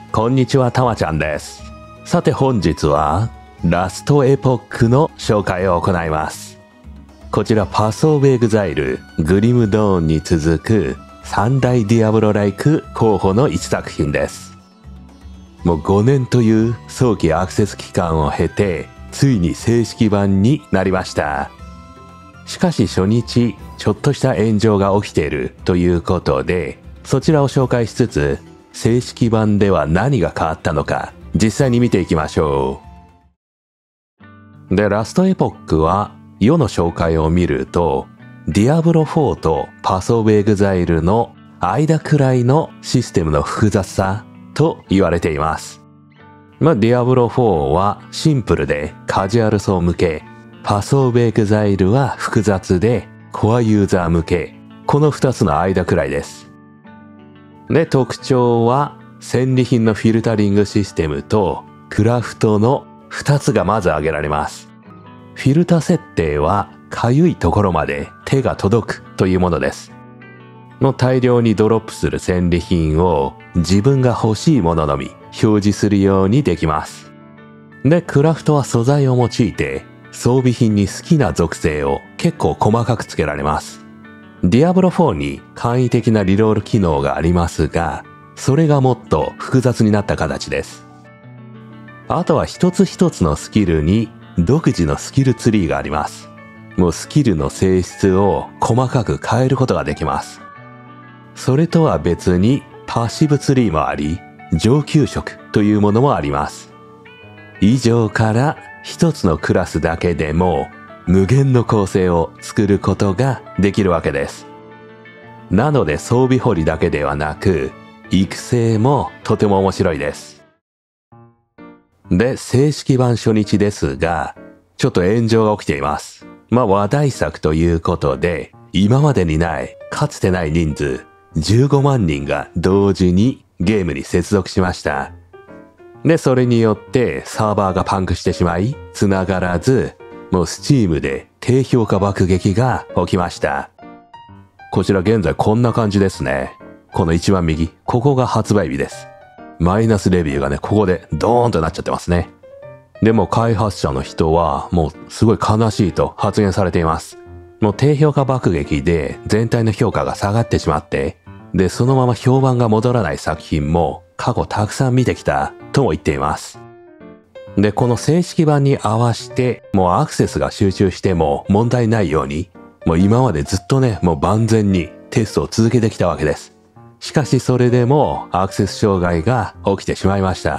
こんにちは、たまちゃんです。さて本日はラストエポックの紹介を行います。こちらパスオブエグザイル、グリムドーンに続く三大ディアブロライク候補の一作品です。もう5年という早期アクセス期間を経て、ついに正式版になりました。しかし初日、ちょっとした炎上が起きているということで、そちらを紹介しつつ、正式版では何が変わったのか、実際に見ていきましょう。で、ラストエポックは、世の紹介を見ると、ディアブロ4とパスオブエグザイルの間くらいのシステムの複雑さと言われています。ディアブロ4はシンプルでカジュアル層向け、パスオブエグザイルは複雑でコアユーザー向け、この2つの間くらいです。で、特徴は戦利品のフィルタリングシステムとクラフトの2つがまず挙げられます。フィルタ設定はかゆいところまで手が届くというものです。大量にドロップする戦利品を自分が欲しいもののみ表示するようにできます。で、クラフトは素材を用いて装備品に好きな属性を結構細かくつけられます。ディアブロ4に簡易的なリロール機能がありますが、それがもっと複雑になった形です。あとは一つ一つのスキルに独自のスキルツリーがあります。もうスキルの性質を細かく変えることができます。それとは別にパッシブツリーもあり、上級職というものもあります。以上から一つのクラスだけでも無限の構成を作ることができるわけです。なので装備掘りだけではなく、育成もとても面白いです。で、正式版初日ですが、ちょっと炎上が起きています。話題作ということで、今までにない、かつてない人数、15万人が同時にゲームに接続しました。で、それによってサーバーがパンクしてしまい、繋がらず、もうスチームで低評価爆撃が起きました。こちら現在こんな感じですね。この一番右、ここが発売日です。マイナスレビューがね、ここでドーンとなっちゃってますね。でも開発者の人はもうすごい悲しいと発言されています。もう低評価爆撃で全体の評価が下がってしまって、で、そのまま評判が戻らない作品も過去たくさん見てきたとも言っています。で、この正式版に合わせて、もうアクセスが集中しても問題ないように、もう今までずっとね、もう万全にテストを続けてきたわけです。しかしそれでもアクセス障害が起きてしまいました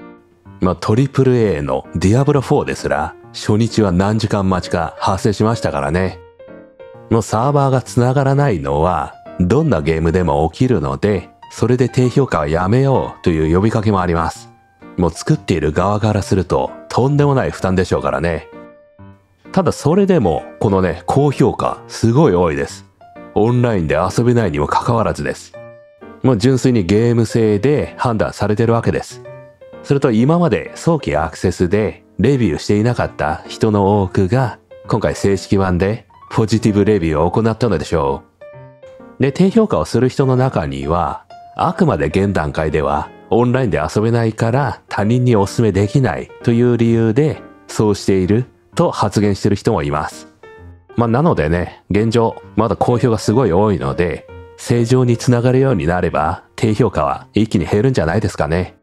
。AAA のディアブロ4ですら、初日は何時間待ちか発生しましたからね。もうサーバーが繋がらないのは、どんなゲームでも起きるので、それで低評価はやめようという呼びかけもあります。もう作っている側からすると、とんでもない負担でしょうからね。ただそれでも、このね、高評価、すごい多いです。オンラインで遊べないにもかかわらずです。もう純粋にゲーム性で判断されてるわけです。すると今まで早期アクセスでレビューしていなかった人の多くが、今回正式版でポジティブレビューを行ったのでしょう。で、低評価をする人の中には、あくまで現段階ではオンラインで遊べないから他人にお勧めできないという理由でそうしていると発言している人もいます。なのでね、現状まだ好評がすごい多いので、正常につながるようになれば低評価は一気に減るんじゃないですかね。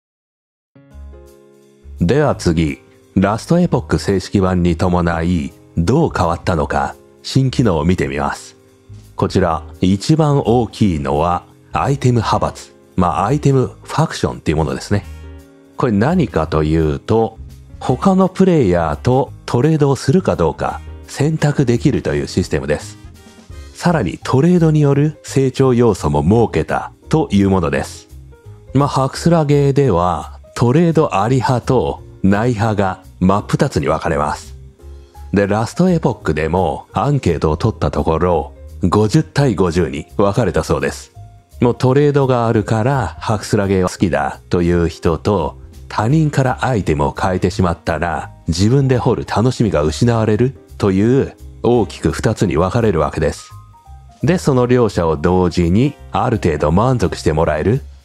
では次、ラストエポック正式版に伴いどう変わったのか新機能を見てみます。こちら一番大きいのはアイテム派閥。アイテムファクションっていうものですね。これ何かというと、他のプレイヤーとトレードをするかどうか選択できるというシステムです。さらにトレードによる成長要素も設けたというものです。ハクスラゲーではトレードあり派とない派が真っ二つに分かれます。で、ラストエポックでもアンケートを取ったところ、50対50に分かれたそうです。もうトレードがあるからハクスラゲーは好きだという人と、他人からアイテムを変えてしまったら自分で掘る楽しみが失われるという大きく2つに分かれるわけです。で、その両者を同時にある程度満足してもらえる、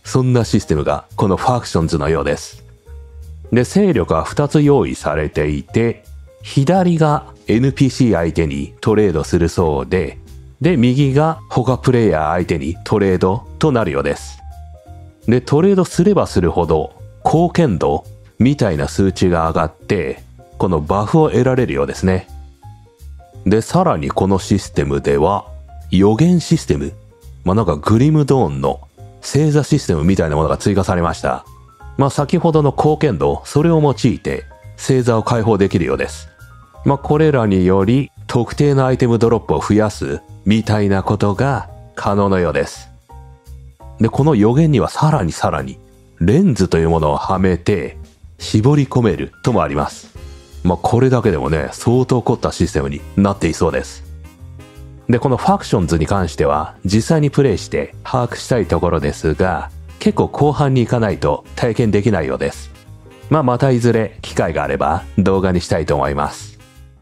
そんなシステムがこのファクションズのようです。で、勢力は2つ用意されていて、左が NPC 相手にトレードするそうで、右が他プレイヤー相手にトレードとなるようです。で、トレードすればするほど貢献度みたいな数値が上がって、このバフを得られるようですね。で、さらにこのシステムでは予言システム、なんかグリムドーンの星座システムみたいなものが追加されました。先ほどの貢献度、それを用いて星座を解放できるようです。これらにより特定のアイテムドロップを増やすみたいなことが可能のようです。で、この予言にはさらにレンズというものをはめて絞り込めるともあります。これだけでもね、相当凝ったシステムになっていそうです。で、このファクションズに関しては実際にプレイして把握したいところですが、結構後半に行かないと体験できないようです。またいずれ機会があれば動画にしたいと思います。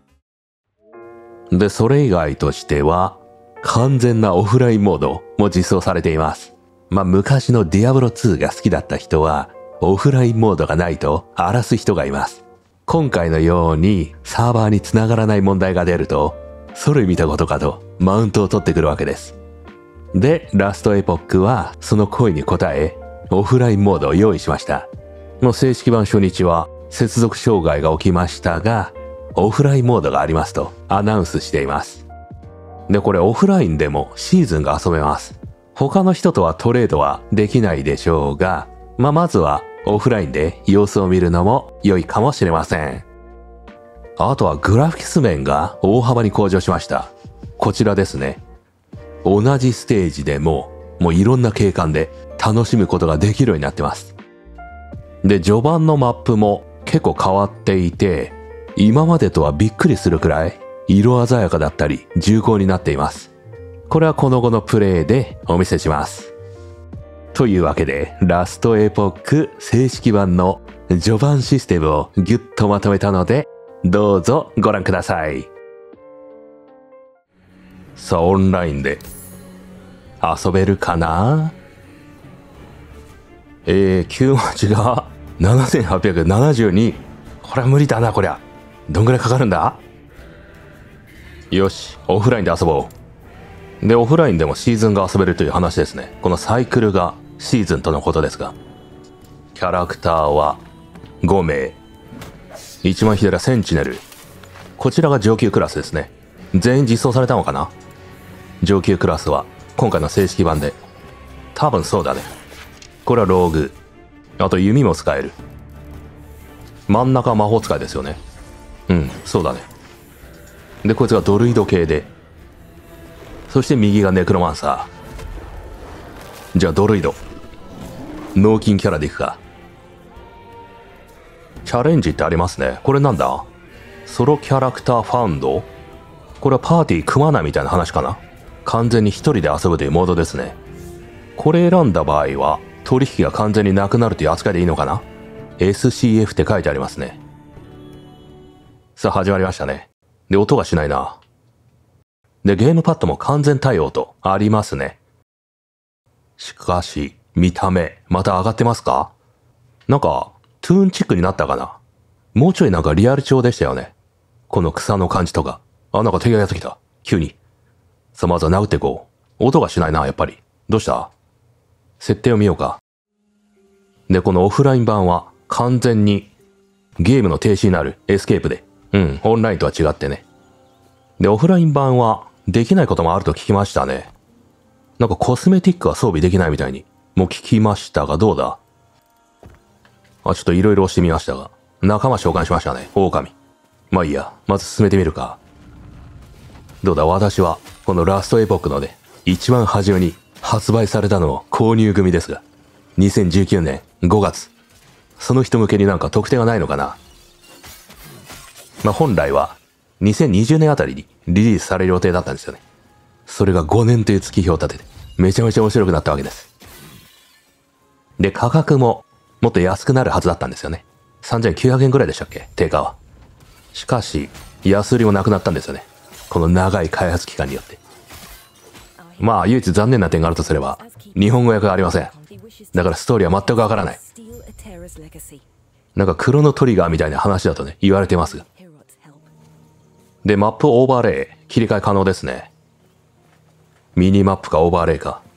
で、それ以外としては完全なオフラインモードも実装されています。昔のディアブロ2が好きだった人はオフラインモードがないと荒らす人がいます。今回のようにサーバーに繋がらない問題が出ると、それ見たことかとマウントを取ってくるわけです。で、ラストエポックはその声に応え、オフラインモードを用意しました。正式版初日は接続障害が起きましたが、オフラインモードがありますとアナウンスしています。で、これオフラインでもシーズンが遊べます。他の人とはトレードはできないでしょうが、まずはオフラインで様子を見るのも良いかもしれません。あとはグラフィクス面が大幅に向上しました。こちらですね。同じステージでもいろんな景観で楽しむことができるようになってます。で、序盤のマップも結構変わっていて、今までとはびっくりするくらい色鮮やかだったり重厚になっています。これはこの後のプレイでお見せします。というわけで、ラストエポック正式版の序盤システムをギュッとまとめたので、どうぞご覧ください。さあ、オンラインで遊べるかな？9文字が7872。これは無理だな、こりゃ。どんぐらいかかるんだ？よし、オフラインで遊ぼう。で、オフラインでもシーズンが遊べるという話ですね。このサイクルがシーズンとのことですが。キャラクターは5名。一番左はセンチネル。こちらが上級クラスですね。全員実装されたのかな？上級クラスは今回の正式版で。多分そうだね。これはローグ。あと弓も使える。真ん中は魔法使いですよね。うん、そうだね。で、こいつがドルイド系で。そして右がネクロマンサー。じゃあドルイド。脳筋キャラでいくか。チャレンジってありますね。これなんだ？ソロキャラクターファウンド？これはパーティー組まないみたいな話かな？完全に一人で遊ぶというモードですね。これ選んだ場合は取引が完全になくなるという扱いでいいのかな？ SCF って書いてありますね。さあ始まりましたね。で、音がしないな。で、ゲームパッドも完全対応とありますね。しかし、見た目、また上がってますか？なんか、トゥーンチックになったかな？もうちょいなんかリアル調でしたよね。この草の感じとか。なんか敵がやってきた。急に。さあ、まずは殴っていこう。音がしないな、やっぱり。どうした？設定を見ようか。で、このオフライン版は完全にゲームの停止になるエスケープで。オンラインとは違ってね。で、オフライン版はできないこともあると聞きましたね。なんかコスメティックは装備できないみたいにもう聞きましたが、どうだ？ちょっといろいろ押してみましたが、仲間召喚しましたね、狼。まあいいや、まず進めてみるか。どうだ、私はこのラストエポックのね、一番初めに発売されたのを購入組ですが、2019年5月。その人向けになんか特典がないのかな？本来は2020年あたりにリリースされる予定だったんですよね。それが5年という月日を立てて、めちゃめちゃ面白くなったわけです。で、価格ももっと安くなるはずだったんですよね。3900円くらいでしたっけ？定価は。しかし、安売りもなくなったんですよね。この長い開発期間によって。 まあ唯一残念な点があるとすれば、日本語訳がありません。だからストーリーは全くわからない。なんかクロノトリガーみたいな話だとね、言われてますが。で、マップオーバーレイ、切り替え可能ですね。ミニマップかオーバーレイか。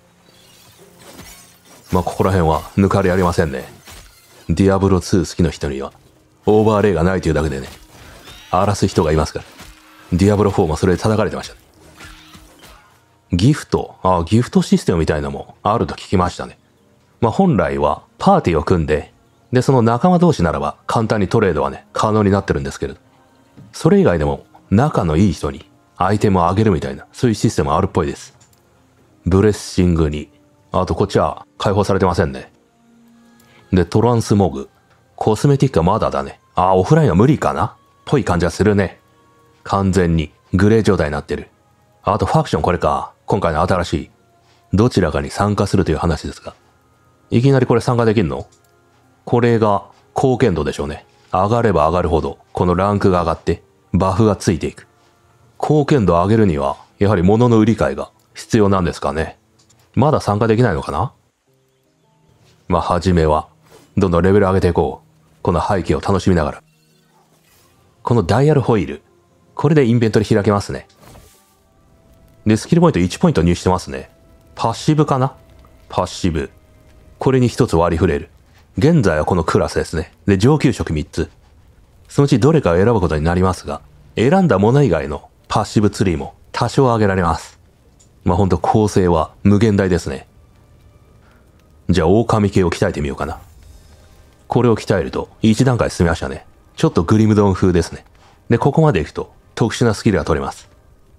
まあここら辺は抜かりありませんね。ディアブロ2好きな人には、オーバーレイがないというだけでね、荒らす人がいますから。ディアブロ4もそれで叩かれてましたね。ギフトシステムみたいなのもあると聞きましたね。まあ本来はパーティーを組んで、で、その仲間同士ならば簡単にトレードはね、可能になってるんですけれど、それ以外でも仲のいい人にアイテムをあげるみたいな、そういうシステムあるっぽいです。ブレッシングに、あとこっちは解放されてませんね。で、トランスモグ。コスメティックはまだだね。オフラインは無理かなぽい感じはするね。完全にグレー状態になってる。あとファクションこれか。今回の新しい。どちらかに参加するという話ですが。いきなりこれ参加できるの？これが貢献度でしょうね。上がれば上がるほど、このランクが上がって、バフがついていく。貢献度を上げるには、やはり物の売り買いが必要なんですかね。まだ参加できないのかな？まあ、はじめは、どんどんレベル上げていこう。この背景を楽しみながら。このダイヤルホイール。これでインベントリ開けますね。で、スキルポイント1ポイント入手してますね。パッシブかな？パッシブ。これに1つ割り振れる。現在はこのクラスですね。で、上級職3つ。そのうちどれかを選ぶことになりますが、選んだもの以外のパッシブツリーも多少上げられます。まあ、ほんと構成は無限大ですね。じゃあ、狼系を鍛えてみようかな。これを鍛えると1段階進みましたね。ちょっとグリムドン風ですね。で、ここまで行くと特殊なスキルが取れます。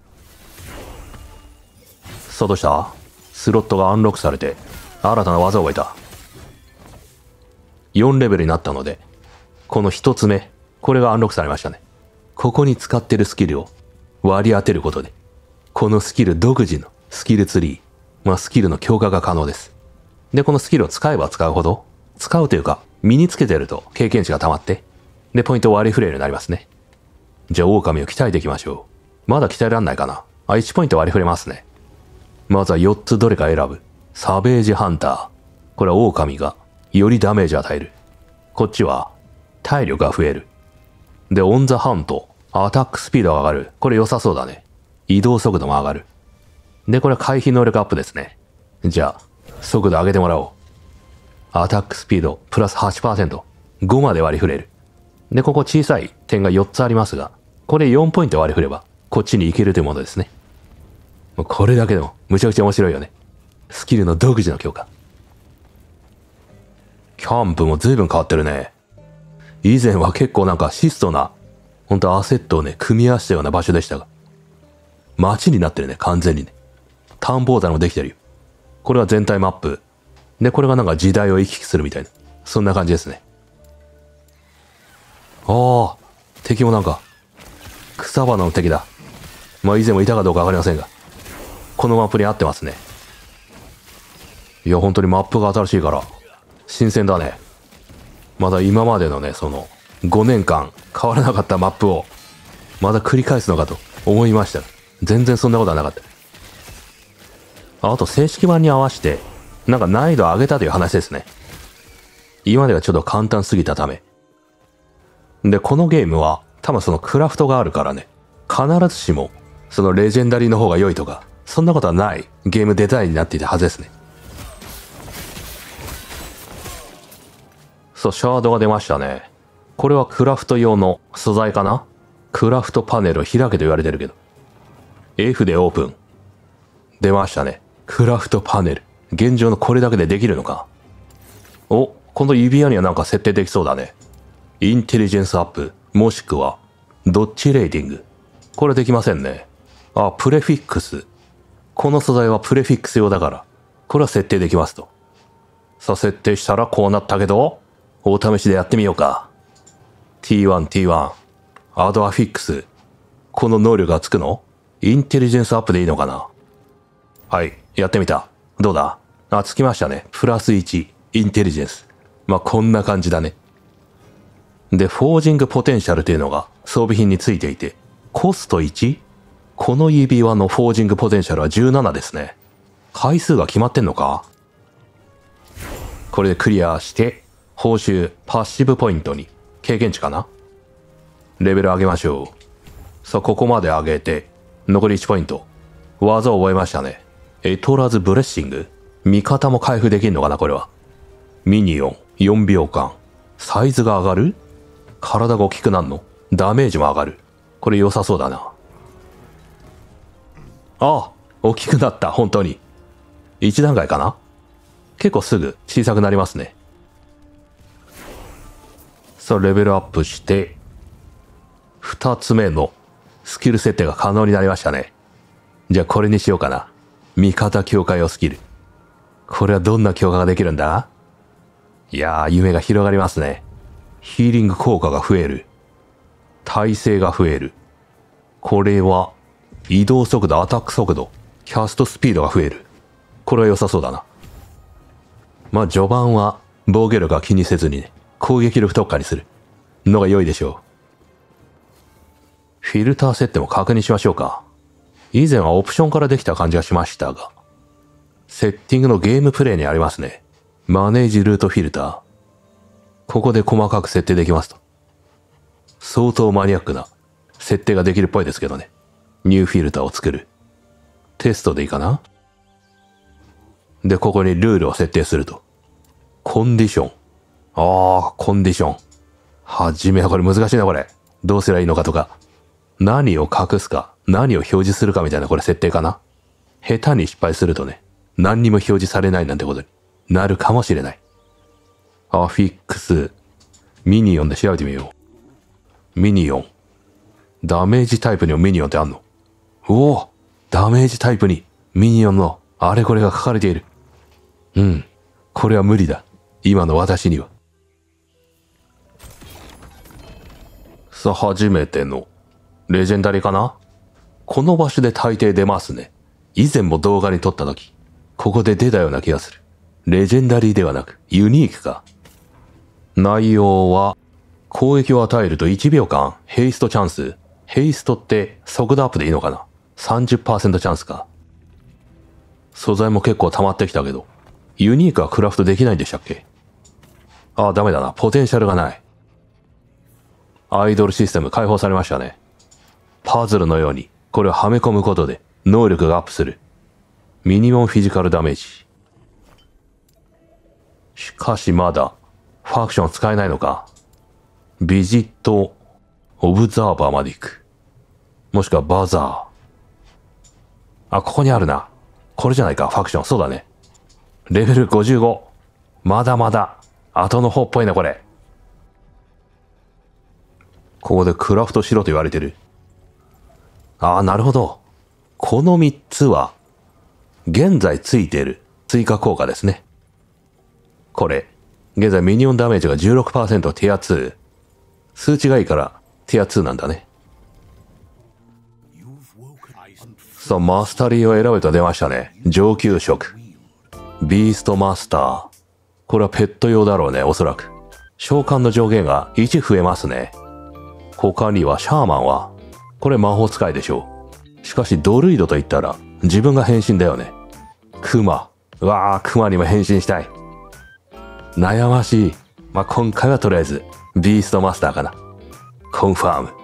さあどうした？スロットがアンロックされて、新たな技を覚えた。4レベルになったので、この1つ目、これがアンロックされましたね。ここに使ってるスキルを割り当てることで、このスキル独自のスキルツリー、まあスキルの強化が可能です。で、このスキルを使えば使うほど、使うというか、身につけてると経験値が溜まって、で、ポイントを割り振れるようになりますね。じゃあ、狼を鍛えていきましょう。まだ鍛えらんないかな。1ポイント割り振れますね。まずは4つどれか選ぶ。サベージハンター。これは狼がよりダメージを与える。こっちは体力が増える。で、オンザハント。アタックスピードが上がる。これ良さそうだね。移動速度も上がる。で、これは回避能力アップですね。じゃあ、速度上げてもらおう。アタックスピードプラス 8%。5まで割り振れる。で、ここ小さい点が4つありますが、これ4ポイント割り振れば、こっちに行けるというものですね。これだけでもむちゃくちゃ面白いよね。スキルの独自の強化。キャンプも随分変わってるね。以前は結構なんか質素な、ほんとアセットをね、組み合わせたような場所でしたが、街になってるね、完全にね。探訪台もできてるよ。これは全体マップ。で、これがなんか時代を行き来するみたいな。そんな感じですね。ああ、敵もなんか、草花の敵だ。まあ以前もいたかどうかわかりませんが、このマップに合ってますね。いや、本当にマップが新しいから、新鮮だね。まだ今までのね、その、5年間変わらなかったマップを、まだ繰り返すのかと思いました。全然そんなことはなかった。あと、正式版に合わせて、なんか難易度を上げたという話ですね。今ではちょっと簡単すぎたため。で、このゲームは、多分そのクラフトがあるからね、必ずしも、そのレジェンダリーの方が良いとか、そんなことはないゲームデザインになっていたはずですね。そう、シャードが出ましたね。これはクラフト用の素材かな？クラフトパネルを開けと言われてるけど。F でオープン。出ましたね。クラフトパネル。現状のこれだけでできるのか。お、この指輪にはなんか設定できそうだね。インテリジェンスアップ、もしくは、ドッジレーティング。これできませんね。プレフィックス。この素材はプレフィックス用だから、これは設定できますと。さあ、設定したらこうなったけど、お試しでやってみようか。T1、アドアフィックス。この能力がつくの？インテリジェンスアップでいいのかな？はい、やってみた。どうだ？つきましたね。プラス1、インテリジェンス。まあ、こんな感じだね。で、フォージングポテンシャルというのが装備品についていて、コスト 1？ この指輪のフォージングポテンシャルは17ですね。 回数が決まってんのか。これでクリアして、報酬、パッシブポイントに、経験値かな。レベル上げましょう。さあ、ここまで上げて、残り1ポイント。技を覚えましたね。エトラズブレッシング。味方も回復できるのかな、これは。ミニオン、4秒間。サイズが上がる？体が大きくなるの？ダメージも上がる。これ良さそうだな。ああ、大きくなった、本当に。1段階かな？結構すぐ小さくなりますね。さあ、レベルアップして、2つ目のスキル設定が可能になりましたね。じゃあこれにしようかな。味方強化用スキル。これはどんな強化ができるんだ？いやー、夢が広がりますね。ヒーリング効果が増える。耐性が増える。これは、移動速度、アタック速度、キャストスピードが増える。これは良さそうだな。まあ序盤は防御力は気にせずにね、攻撃力特化にするのが良いでしょう。フィルター設定も確認しましょうか。以前はオプションからできた感じがしましたが、セッティングのゲームプレイにありますね。マネージルートフィルター。ここで細かく設定できますと。相当マニアックな設定ができるっぽいですけどね。ニューフィルターを作る。テストでいいかな？で、ここにルールを設定すると。コンディション。コンディション。はじめはこれ難しいな、これ。どうすりゃいいのかとか。何を隠すか、何を表示するかみたいなこれ設定かな。下手に失敗するとね、何にも表示されないなんてことになるかもしれない。アフィックス。ミニオンで調べてみよう。ミニオン。ダメージタイプにもミニオンってあんの？おお！ダメージタイプにミニオンのあれこれが書かれている。うん。これは無理だ。今の私には。さあ、初めてのレジェンダリーかな？この場所で大抵出ますね。以前も動画に撮った時、ここで出たような気がする。レジェンダリーではなく、ユニークか。内容は、攻撃を与えると1秒間、ヘイストチャンス。ヘイストって速度アップでいいのかな？ 30% チャンスか。素材も結構溜まってきたけど、ユニークはクラフトできないんでしたっけ？ダメだな。ポテンシャルがない。アイドルシステム解放されましたね。パズルのように、これをはめ込むことで、能力がアップする。ミニモンフィジカルダメージ。しかしまだ、ファクション使えないのか。ビジット、オブザーバーまで行く。もしくはバザー。ここにあるな。これじゃないか、ファクション。そうだね。レベル55。まだまだ、後の方っぽいな、これ。ここでクラフトしろと言われてる。なるほど。この3つは、現在ついている追加効果ですね。これ、現在ミニオンダメージが 16% ティア2。数値がいいからティア2なんだね。さあ、マスタリーを選ぶと出ましたね。上級職。ビーストマスター。これはペット用だろうね、おそらく。召喚の上限が1増えますね。他にはシャーマンは、これ魔法使いでしょう。しかしドルイドと言ったら自分が変身だよね。クマ。クマにも変身したい。悩ましい。今回はとりあえず、ビーストマスターかな。コンファーム。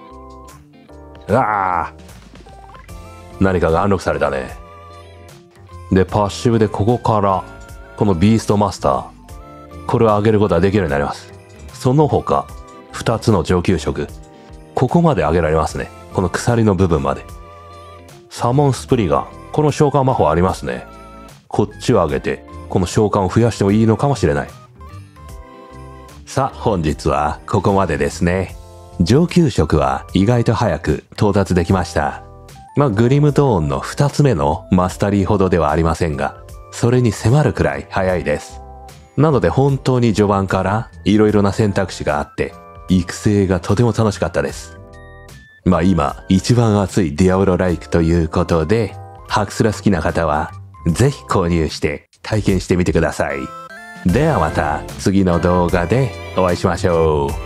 何かがアンロックされたね。で、パッシブでここから、このビーストマスター。これを上げることができるようになります。その他、2つの上級職。ここまで上げられますね。この鎖の部分まで。サモンスプリガン。この召喚魔法ありますね。こっちを上げて、この召喚を増やしてもいいのかもしれない。さあ、本日はここまでですね。上級職は意外と早く到達できました。グリムドーンの2つ目のマスタリーほどではありませんが、それに迫るくらい早いです。なので本当に序盤から色々な選択肢があって、育成がとても楽しかったです。今一番熱いディアブロライクということで、ハクスラ好きな方はぜひ購入して体験してみてください。ではまた次の動画でお会いしましょう。